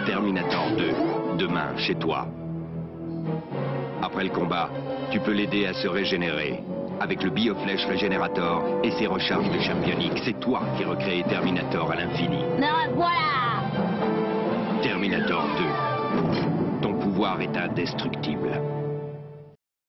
Terminator 2, demain, chez toi. Après le combat, tu peux l'aider à se régénérer. Avec le Bioflèche Régénérator et ses recharges de Championique, c'est toi qui recrée Terminator à l'infini. Me voilà! Terminator 2. Ton pouvoir est indestructible.